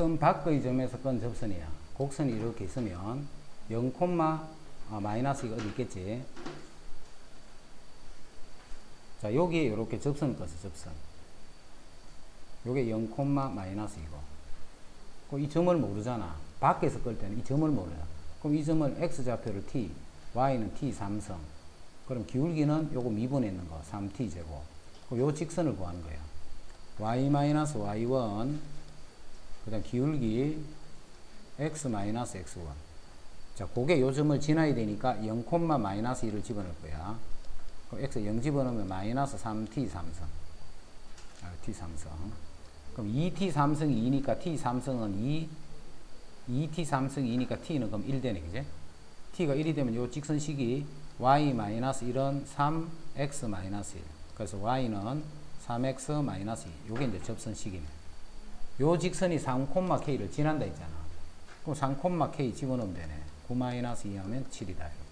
어떤 밖의 점에서 건 접선이야. 곡선이 이렇게 있으면 0, 마이너스 이거 어디 있겠지? 자, 여기에 이렇게 접선을 꺼서 접선. 요게 0, 마이너스이고. 이 점을 모르잖아. 밖에서 끌 때는 이 점을 몰라. 그럼 이 점을 x좌표를 t, y는 t 3성. 그럼 기울기는 요거 미분에 있는 거 3t 제곱. 요 직선을 구하는 거야. y 마이너스 y1, 그 다음 기울기 x 마이너스 x1. 자, 그게 요 점을 지나야 되니까 0, 마이너스 1을 집어넣을 거야. 그럼 x 0 집어넣으면 마이너스 3t 3성. t 3성. 그럼 2t 3성이 2니까 t 3성은 2t 3성이 2니까 t는 그럼 1 되네, 그제? t가 1이 되면 요 직선식이 y 마이너스 1은 3x 마이너스 1. 그래서 y는 3x 마이너스 2. 요게 이제 접선식이네. 요 직선이 3,k를 지난다 했잖아. 그럼 3,k 집어넣으면 되네. 9 마이너스 2 하면 7이다.